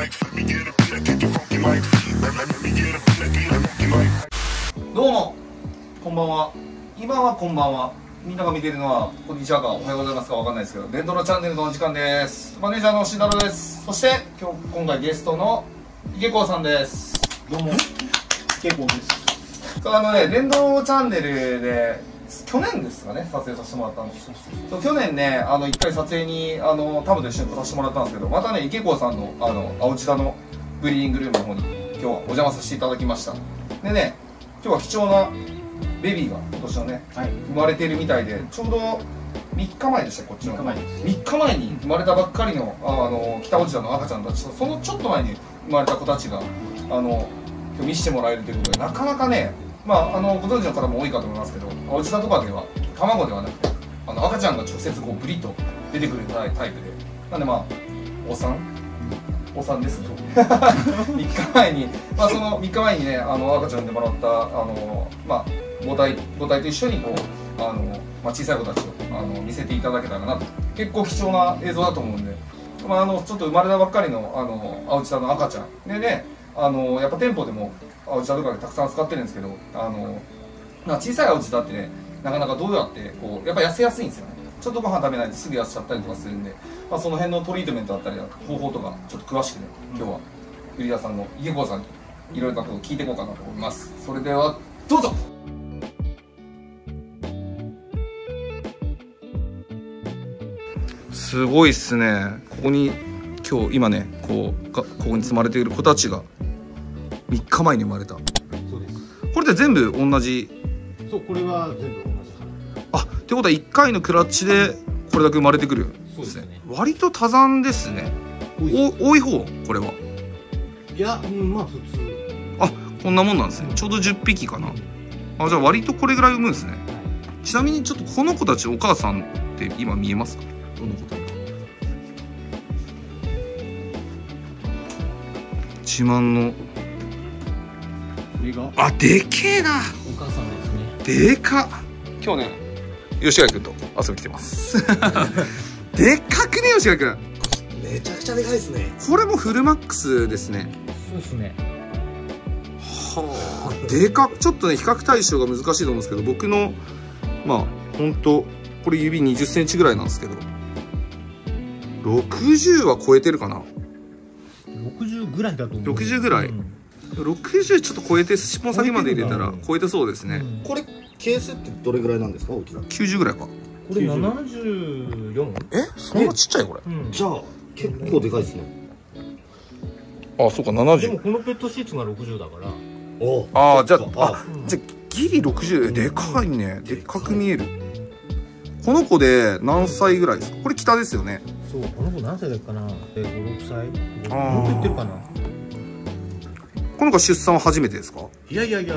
どうもこんばんは。今はこんばんは。みんなが見てるのはこんにちはかおはようございますかわかんないですけど、デンドロチャンネルのお時間です。マネージャーの慎太郎です。そして今回ゲストの池子さんです。 どうも、池子です。 デンドロチャンネルで去年ですかね、撮影させてもらったんです。去年ね、一回撮影にタムと一緒に来させてもらったんですけど、またね池子さんの青地田のブリーディングルームの方に今日はお邪魔させていただきました。でね、今日は貴重なベビーが今年のね、はい、生まれているみたいで、ちょうど3日前でした。こっちの3日前に生まれたばっかりの北落ち田の赤ちゃんたちと、そのちょっと前に生まれた子たちが今日見せてもらえるということで、なかなかね、ご存知の方も多いかと思いますけど、青地田とかでは卵ではなくて赤ちゃんが直接こうブリッと出てくるタイプで、なんでお産ですね3日前に、その3日前にね赤ちゃんでもらった母体と一緒にこう小さい子たちを見せていただけたらなと。結構貴重な映像だと思うんで、ちょっと生まれたばっかりの青地田の赤ちゃんでね、やっぱ店舗でも青地田とかでたくさん使ってるんですけど、小さい青地田ってね、なかなかどうやってこうやっぱ痩せやすいんですよね。ちょっとご飯食べないですぐ痩せちゃったりとかするんで、その辺のトリートメントだったり方法とかちょっと詳しくね、今日はブリーダーさんの池子さんにいろいろなことを聞いていこうかなと思います。それではどうぞ。すごいっすね。ここに今ねここに積まれている子たちが3日前に生まれた。 そうです。 これで全部同じ。 そう、これは全部同じ。 ってことは1回のクラッチでこれだけ生まれてくるんですね。割と多産ですね。多い方これは。 いや、普通。 こんなもんなんですね。ちょうど10匹かな。じゃあ割とこれぐらい産むんですね。ちなみにちょっとこの子たちお母さんって今見えますか？どの子たち？自慢の。 これが。 でけえな。 お母さんですね。 でかっ。今日ね、吉川君と遊び来てます。でっかくね、吉川君。 めちゃくちゃでかいですね。 これもフルマックスですね。 そうですね。 はあ、でかっ。ちょっとね、比較対象が難しいと思うんですけど、僕の本当これ指20センチぐらいなんですけど、60は超えてるかな。 60ぐらいだと思う。 60ぐらい。60ちょっと超えて、尻尾先まで入れたら超えてそうですね。 これケースってどれぐらいなんですか？大きさ 90ぐらいか。 これ74？ そんなちっちゃいこれ。 じゃあ結構でかいですね。 そうか、70。 でもこのペットシーツが60だから。 じゃあギリ60。でかいね。でっかく見える。この子で何歳ぐらいですか？これ北ですよね。 そう、この子何歳だっけかな。5、6歳。もっと言ってるかな。 この子出産は初めてですか？ いや、今年で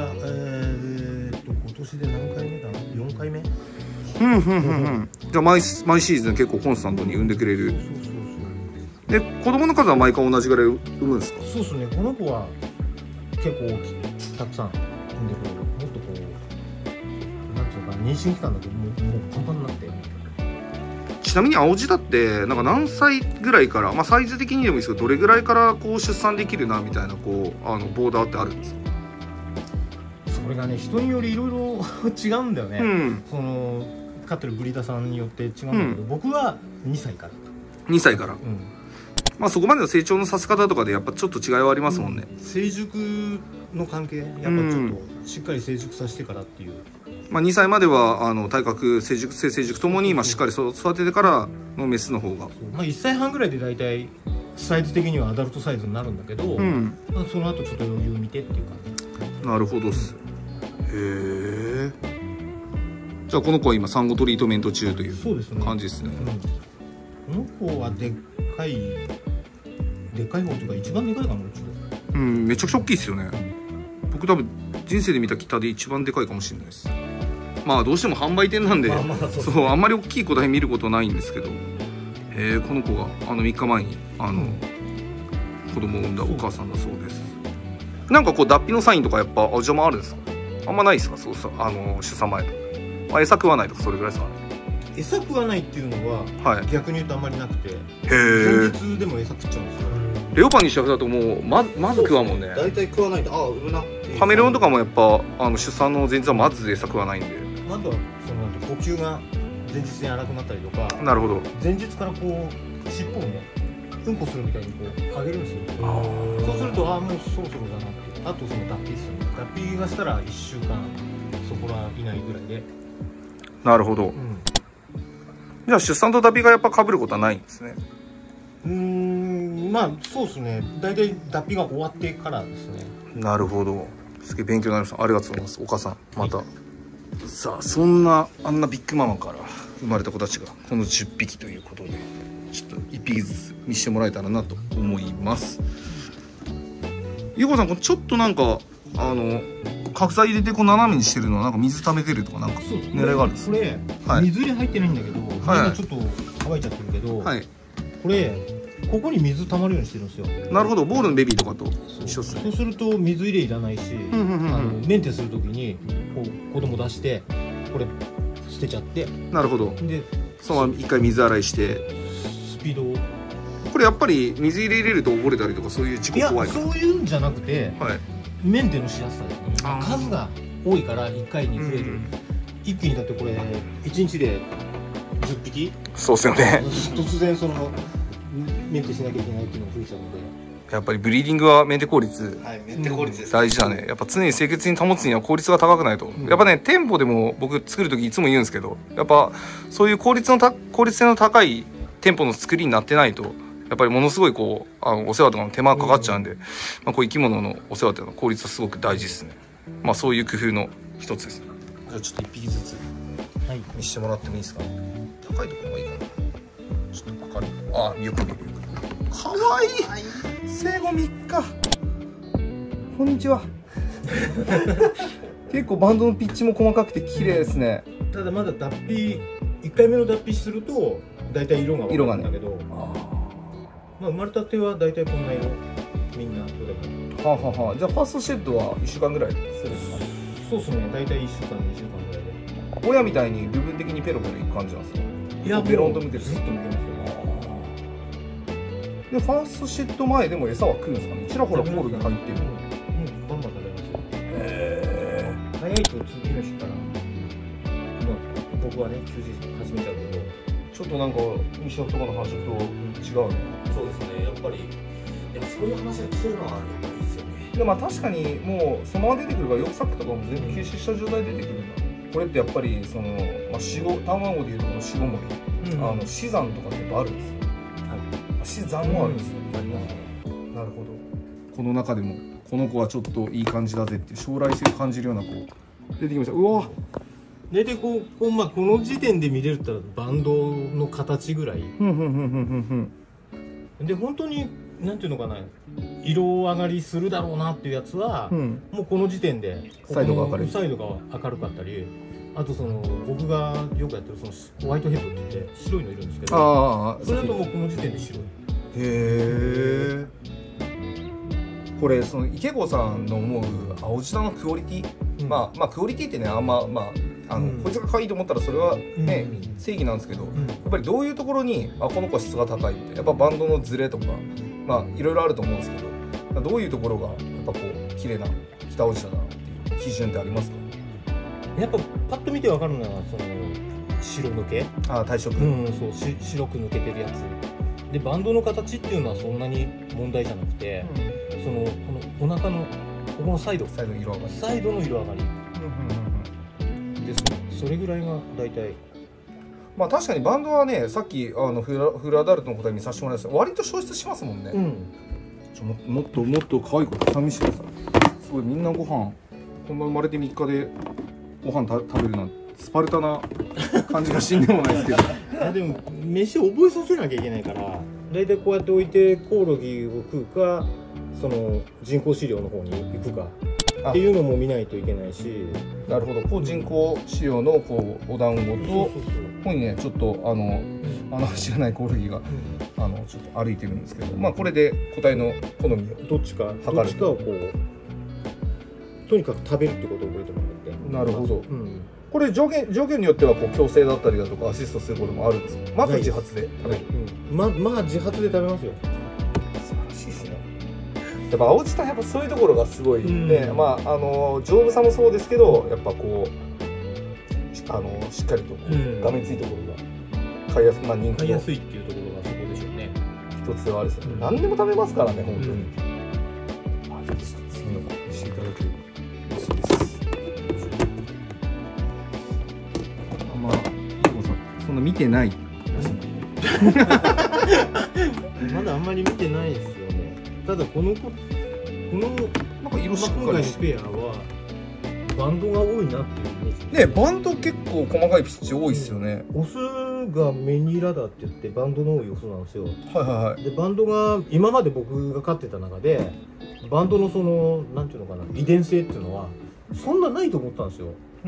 何回目だ？4回目。 じゃあ毎シーズン結構コンスタントに産んでくれる。で、子供の数は毎回同じぐらい産むんですか？ そうですね。この子は結構大きい、たくさん産んでくれる。もっとこうなんていうか、妊娠期間だともうパンパンになって。 ちなみに青地田ってなんか何歳ぐらいから、サイズ的にでもいいですけど、どれぐらいからこう出産できるなみたいなボーダーってあるんですか？ それがね、人によりいろいろ違うんだよね。その飼ってるブリーダーさんによって違うんだけど、僕は2歳から。 2歳から。そこまでの成長のさせ方とかでやっぱちょっと違いはありますもんね。 成熟の関係、やっぱちょっとしっかり成熟させてからっていう。 2歳までは体格、成熟ともにしっかり育ててからのメスの方が。 1歳半ぐらいで大体サイズ的にはアダルトサイズになるんだけど、その後ちょっと余裕見てっていう感じ。なるほどっす。 へえ。じゃあこの子は今産後トリートメント中という感じですね。 この子はでっかい方というか一番でかいかも。 めちゃくちゃ大きいですよね。僕多分人生で見た北で一番でかいかもしれないです。どうしても販売店なんで、あんまり大きい個体見ることないんですけど、この子が3日前に子供を産んだお母さんだそうです。なんかこう脱皮のサインとかやっぱ青地田もあるんですか？あんまないですか？出産前と。餌食わないとかそれぐらいですかね。 餌食わないっていうのは、逆に言うとあんまりなくて、 前日でも餌食っちゃうんですよ。 レオパにしたらだともうまず食わんもんね。 大体食わないと、あ、産むなっていう。 カメレオンとかもやっぱ出産の前日はまず餌食わないんで。 あとはその呼吸が前日に荒くなったりとか、 なるほど。 前日からこう尻尾をねうんこするみたいにこう上げるんですよ。そうするともうそろそろだなって。あとその脱皮する。脱皮がしたら1週間そこら以内ぐらいで。 なるほど。じゃあ出産と脱皮がやっぱ被ることはないんですね。 まあそうですね。大体脱皮が終わってからですね。 なるほど。すげえ勉強になりました。ありがとうございます。お母さんまた。さあそんなあんなビッグママから生まれた子たちがこの10匹ということで、ちょっと1匹ずつ見せてもらえたらなと思います。ゆうこさん、これちょっとなんか角材入れてこう斜めにしてるのはなんか水溜めてるとかなんか狙いがあるんです。 これ、はい、水入れ入ってないんだけど、はい、ちょっと乾いちゃってるけど、はい、これここに水溜まるようにしてるんですよ。なるほど。ボールのベビーとかと一緒ですね。そうすると水入れいらないし、メンテするときにこう子供出してこれ捨てちゃって。なるほど。でそのまま一回水洗いしてスピードを。これやっぱり水入れると溺れたりとかそういう事故怖いから。いやそういうんじゃなくて、はい、メンテのしやすさですね。数が多いから1回に増える。一気にだってこれ1日で10匹。そうですよね。突然そのメンテしなきゃいけないっていうのが増えちゃうので、やっぱりブリーディングはメンテ効率、はい、メンテ効率です、大事だね。やっぱ常に清潔に保つには効率が高くないと、やっぱね店舗でも僕作る時いつも言うんですけど、やっぱそういう効率性の高い店舗の作りになってないとやっぱりものすごいこうお世話とかの手間がかかっちゃうんで、まあ、こういう生き物のお世話っていうのは効率はすごく大事ですね。まあそういう工夫の一つですね。じゃあちょっと1匹ずつ見せてもらってもいいですか。高いところがいいかな。ちょっと明るい。あ、よく見る。かわいい。生後3日。こんにちは。結構バンドのピッチも細かくて綺麗ですね。ただまだ脱皮1回目の脱皮するとだいたい色が分かるんだけど、まあ生まれたてはだいたいこんな色みんなどれも。はあはあはあ。じゃあファーストシェッドは1週間ぐらいするんですかね。そうですね。だいたい1週間2週間ぐらいで。親みたいに部分的にペロペロいく感じなんですか。いやベロンと見てる。ずっと見てますよ。でファーストシェッド前でも餌は食うんですかね。ちらほらコールが入ってる。バンバン食べますよ。早いと次の日から僕はね休日始めちゃうけど、ちょっとなんか西尾とかの話と違うね。そうですね。やっぱりそういう話が聞けるのはやっぱりいいですよね。でまあ確かにもうそのまま出てくるからヨークサックとかも全部吸収した状態で出てくるんだ。これってやっぱりその、まあ、卵でいうとこの死後もり、死産とかってやっぱあるんですよ。死産もあるんですよ。なるほど。この中でもこの子はちょっといい感じだぜっていう将来性を感じるような子出てきました。うわ。大体この時点で見れるったらバンドの形ぐらい。で本当になんていうのかな、色上がりするだろうなっていうやつは、もうこの時点でサイドが明るかったり、あとその僕がよくやってるそのホワイトヘッドって言って白いのいるんですけど、それだともうこの時点で白い。へえ。これその池子さんの思う青舌のクオリティ、まあクオリティってねあんまこいつが可愛いと思ったらそれはね、正義なんですけど、やっぱりどういうところにこの子は質が高いって、やっぱバンドのズレとかいろいろあると思うんですけど、どういうところがやっぱこう綺麗な北青舌だなっていう基準ってありますか。やっぱパッと見て分かるのはその白抜け、体色、そう白く抜けてるやつで、バンドの形っていうのはそんなに問題じゃなくて、そのこのお腹のここのサイドの色上がりですね。それぐらいが大体。まあ確かにバンドはね、さっきフルアダルトの答え見させてもらいました。割と消失しますもんね。もっと可愛い子たくさん見せてください。すごいみんなご飯こんな生まれて3日でご飯食べるなんてスパルタな感じがしんでもないですけど。でも飯を覚えさせなきゃいけないから、大体こうやって置いてコオロギを食うか、その人工飼料の方に行くかっていうのも見ないといけないし。なるほど。こう人工飼料のこうお団子とここにねちょっと知らないコオロギがちょっと歩いてるんですけど、まあこれで個体の好みをどっちかをこうとにかく食べるってことを覚えてもらって。なるほど。これ条件によってはこう矯正だったりだとかアシストすることもあるんですか。まず自発で食べる。まあ自発で食べますよ。素晴らしいですね。 やっぱ青地帯やっぱそういうところがすごいで、まあ丈夫さもそうですけど、やっぱこうしっかりとこうがめついところが買いやすい、まあ人気の買いやすいっていうところがそこでしょうね。 一つはあれですよね。何でも食べますからね、本当に。あ、ちょっと次のしていただけると嬉しいです。まあ、そんな見てないらしい。 まだあんまり見てないですよね。ただこのなんか色しっかりして、今回のペアはバンドが多いなっていうイメージ。 ね、バンド結構細かいピッチ多いですよね。 オスがメニラダって言ってバンドの多いオスなんですよ。 はいはいはい。 でバンドが今まで僕が飼ってた中でバンドのそのなんていうのかな、遺伝性っていうのはそんなないと思ったんですよ。 うん。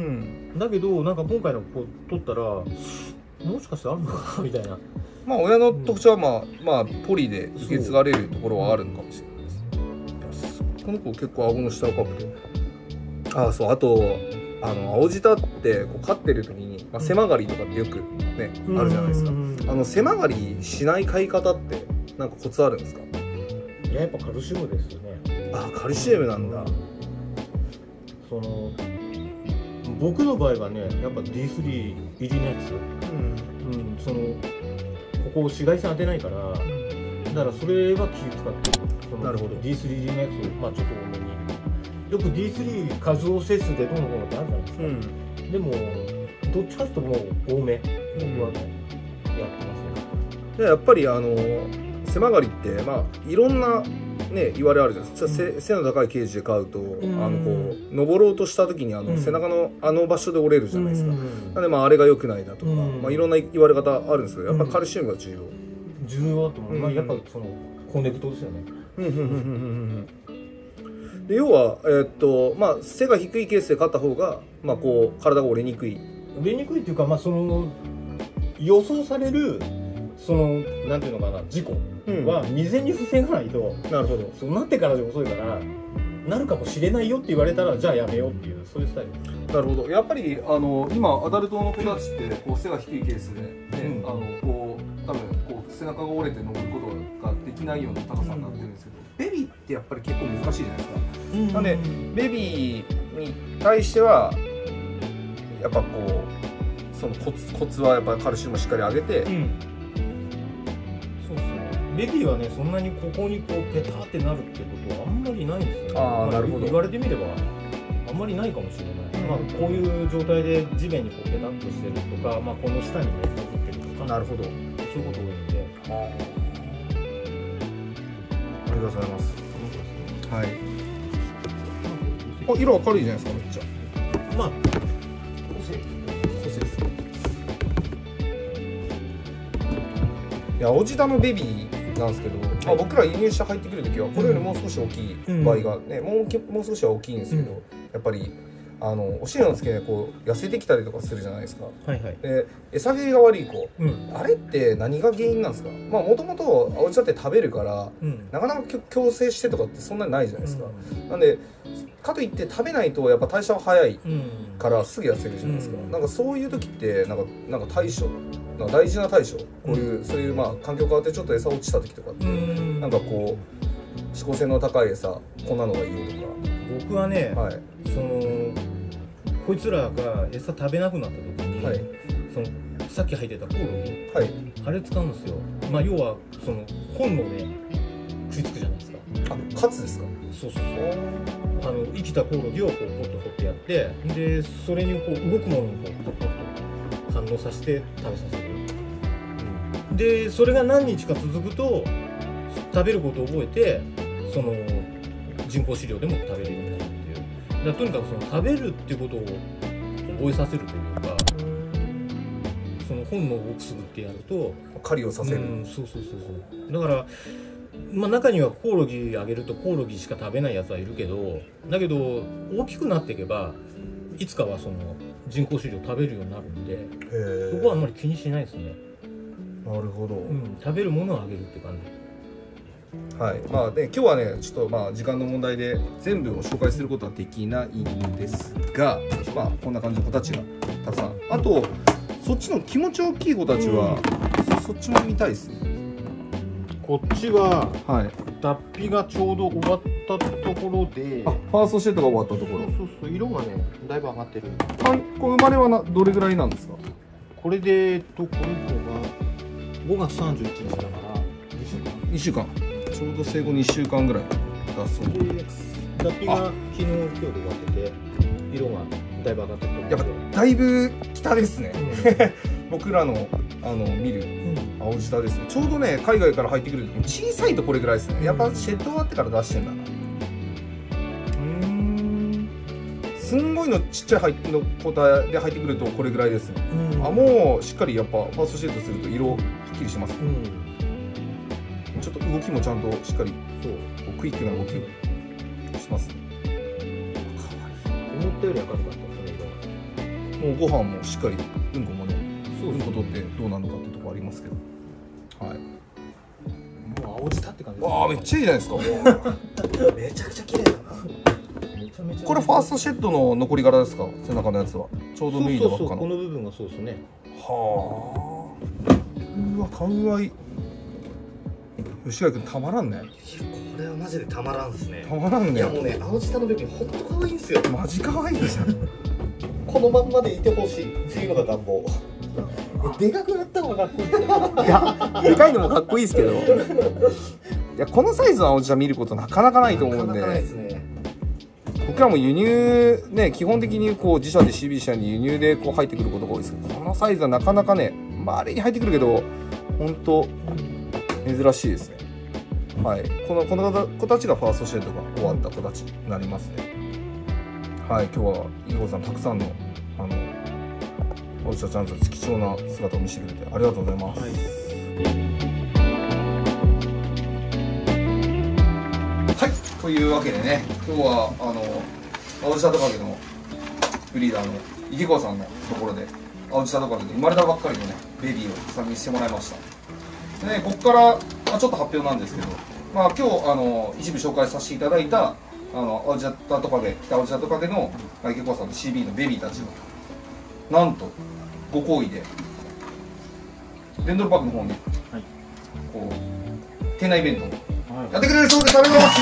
だけどなんか今回の子取ったらもしかしてあるのかなみたいな。 まあ親の特徴はまあポリで受け継がれるところはあるのかもしれないです。この子結構顎の下が深くて。あ、そう、あと青ジタってこう飼ってる時に、まあ、背曲がりとかってよくね、あるじゃないですか。背曲がりしない飼い方ってなんかコツあるんですか？ いや、やっぱカルシウムですよね。 あ、カルシウムなんだ。 その僕の場合はね、やっぱ D3 入りのやつ、そのここ紫外線当てないから、だからそれは気を使ってる。なるほど。D3 入りのやつ、まあちょっと多めに。よく D3 過剰摂取でどうのこうのってあるじゃないですか。でもどっちかというともう多め、僕はね、やってますね。 やっぱり背曲がりってまあいろんなね言われあるじゃないですか。背の高いケージで飼うとこう登ろうとした時に背中の場所で折れるじゃないですか。なんでまああれが良くないだとか、まあいろんな言われ方あるんですけど、やっぱカルシウムが重要。 重要だと思う。まあやっぱそのコネクトですよね。 で要はまあ背が低いケースで飼った方がまあこう体が折れにくい。 折れにくいっていうか、まあその予想されるそのなんていうのかな、事故は未然に防がないと、なるほど、そうなってからで遅いからなるかもしれないよって言われたらじゃあやめようっていう、そういうスタイル。 なるほど。やっぱり今アダルトの子たちってこう背が低いケースで、ね、こう多分こう背中が折れて登ることができないような高さになってるんですけど、ベビーってやっぱり結構難しいじゃないですか。なんでベビーに対してはやっぱこうそのコツはやっぱりカルシウムをしっかり上げて、そうですね。 ベビーはねそんなにここにこうペタってなるってことはあんまりないんですよね。 ああ、なるほど。 言われてみればあんまりないかもしれない。まあこういう状態で地面にこうペタッとしてるとか、まあこの下にね残ってるとか、なるほど、そういうこと多いんで。 ありがとうございます。はい。あ、色明るいじゃないですか、めっちゃ。 まあ個性ですね。いや、おじだのベビーなんですけど、まあ、僕ら輸入車入ってくるときはこれよりもう少し大きい場合がね、もう少しは大きいんですけど、やっぱりお尻の付け根こう痩せてきたりとかするじゃないですか。で餌切りが悪い子、あれって何が原因なんですか？まあもともとおじだって食べるから、なかなか矯正してとかってそんなにないじゃないですか。なんでかといって食べないとやっぱ代謝は早いからすぐ痩せるじゃないですか。なんかそういう時ってなんか対処、なんか大事な対処、こういうそういうまあ環境変わってちょっと餌落ちた時とかってなんかこう指向性の高い餌こんなのがいいよとか。 僕はね、そのこいつらが餌食べなくなった時に、そのさっき入ってたコオロギ、あれ使うんですよ。まあ要はその本能で食いつくじゃないですか。 あ、カツですか？そうそうそう。 生きたコオロギをこうポッと掘ってやって、でそれにこう動くものにこうポッと反応させて食べさせる。でそれが何日か続くと食べることを覚えて、その人工飼料でも食べれるようになるっていう。だからとにかくその食べるっていうことを覚えさせるというか、その本能をくすぐってやると狩りをさせる。 そうだからまあ中にはコオロギあげるとコオロギしか食べないやつはいるけど、だけど大きくなっていけばいつかはその人工飼料食べるようになるんで、そこはあんまり気にしないですね。 なるほど。 食べるものをあげるって感じ。 はい、まあで今日はねちょっとまあ時間の問題で全部を紹介することはできないんですが、まあこんな感じの子たちがたくさん、あとそっちの気持ち大きい子たちは、そっちも見たいですね。 こっちは、脱皮がちょうど終わっったところで、 あ、ファーストシェットが終わったところ。 そう色がねだいぶ上がってる。 これ生まれはどれぐらいなんですか？ これでこれが5月31日だから 2週間。ちょうど生後2週間ぐらいだそうで、脱皮が昨日今日で終わってて色がだいぶ上がってると思う。 やっぱだいぶ北ですね、僕らの見る青舌ですね。ちょうどね海外から入ってくる時に小さいとこれぐらいですね。やっぱシェット終わってから出してんだな。すんごいのちっちゃいの個体で入ってくるとこれぐらいですね。あ、もうしっかりやっぱファーストシェットすると色はっきりします、ちょっと動きもちゃんとしっかりクイックな動きをしますね。 思ったより明るかった。 それがもうご飯もしっかりうんこもね、うんこ取ってどうなるのかっていうところありますけど、はい。 もう青舌って感じです。 わあ、めっちゃいいじゃないですか。 めちゃくちゃ綺麗だな。 これファーストシェットの残り柄ですか？背中のやつはちょうど脱いだばっかの。 この部分がそうですね。 はあ。うわ、かわいい。吉川君たまらんね。 これはマジでたまらんですね。 たまらんね。 いやもうね、青舌のベビーほんと可愛いんですよ。 マジ可愛いじゃん。 このまんまでいてほしいっていうのが願望。でかくなった方がかっこいい。 いや、でかいのもかっこいいですけど。いや、このサイズの青舌見ることなかなかないと思うんで。 なかなかないですね。 僕らも輸入ね、基本的にこう自社で CB 社に輸入でこう入ってくることが多いですけど、このサイズはなかなかね、周りに入ってくるけど本当珍しいですね。はい、この子たちがファーストシェッドが終わった子たちになりますね。はい、今日は伊保さんたくさんのおじちゃんたち貴重な姿を見せてくれてありがとうございます。はい、というわけでね、今日は青舌トカゲのブリーダーの池川さんのところで青舌トカゲで生まれたばっかりのねベビーを参見してもらいました。でね、ここから、ちょっと発表なんですけど、まあ、今日一部紹介させていただいた青舌トカゲ、北青舌トカゲの池川さんの CB のベビーたちがなんとご好意でデンドルパークの方に、こう店内イベントをやってくれるそうです。ありがとうございます。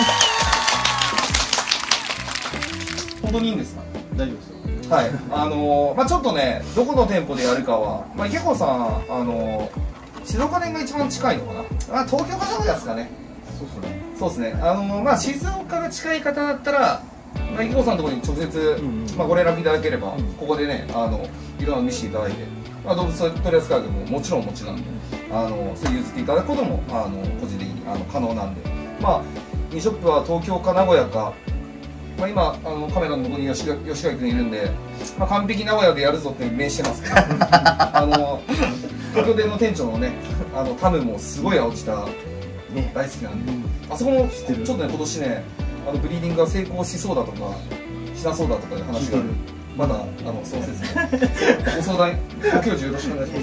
本当にいいんですか？ 大丈夫ですよ。 はい、まあちょっとね、どこの店舗でやるかは、まあ池子さん、静岡店が一番近いのかな。あ、東京かどうですかね。 そうですね。 そうですね。まあ静岡が近い方だったら、まあ池子さんのところに直接、まあご連絡いただければ、ここでね、いろんなの見せていただいて、まあ動物取り扱いでももちろんなんで、それ譲っていただくことも個人的に可能なんで、まあ2ショップは東京か名古屋か。まあ今カメラの向こうに吉川君いるんで、まあ、完璧名古屋でやるぞって命してますから東京店の店長のねタムもすごい青舌大好きなんで、あそこもちょっとね今年ねブリーディングが成功しそうだとかしなそうだとかいう話がある。まだその説明ご相談ご教授よろしくお願いします。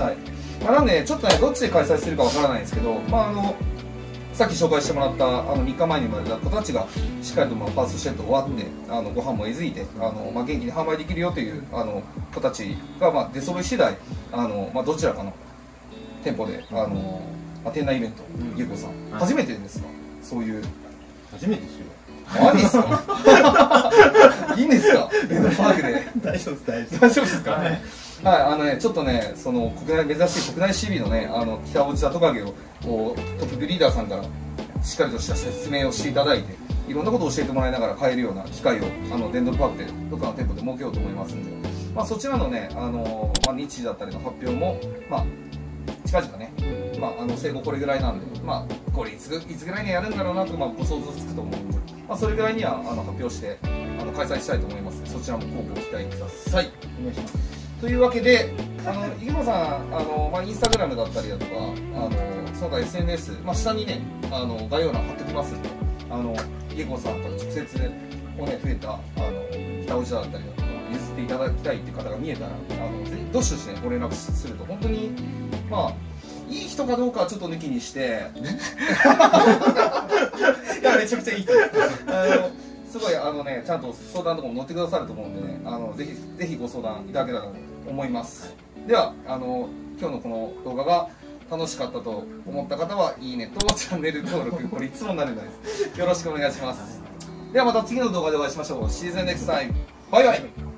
はい、まあ、なんでちょっとねどっちで開催するかわからないんですけど、まあさっき紹介してもらった3日前に生まれた子たちがしっかりとファーストシェット終わってご飯もえずいてまあ、元気に販売できるよという子たちがまあ出揃い次第まあ、どちらかの店舗で店内イベント、ゆうこさん、初めてですか？そういう。 初めてですよ。 マジですか？いいんですか？レンドパークで。 大丈夫です。 大丈夫ですか？はい、ちょっとね、その珍しい国内 CB のね、北青舌トカゲをこうトップブリーダーさんからしっかりとした説明をしていただいて、いろんなことを教えてもらいながら買えるような機会をデンドルパークでどっかの店舗で設けようと思いますんで、まあ、そちらのね、まあ、日時だったりの発表も、まあ、近々ね、まあ、生後これぐらいなんで、まあ、これいつぐらいにやるんだろうなと、まあ、ご想像つくと思うんで、まあ、それぐらいには発表して開催したいと思いますので、そちらもご期待ください。お願いします。というわけで、池野さん、まあ、インスタグラムだったりだとか、その他 SNS、まあ、下にね、概要欄貼っておきますんで、池野さんから直接、増えた、北尾だったりだとか、譲っていただきたいっていう方が見えたら、ぜひどしどしね、ご連絡すると、本当に、まあ、いい人かどうかはちょっと抜きにして、いや、めちゃくちゃいい人です。すごいね、ちゃんと相談とかも乗ってくださると思うんでね、ぜひご相談いただけたらと思います。では今日のこの動画が楽しかったと思った方はいいねとチャンネル登録、これいつもなるんですよろしくお願いします。ではまた次の動画でお会いしましょう。シーズンネクスタイム、バイバイ。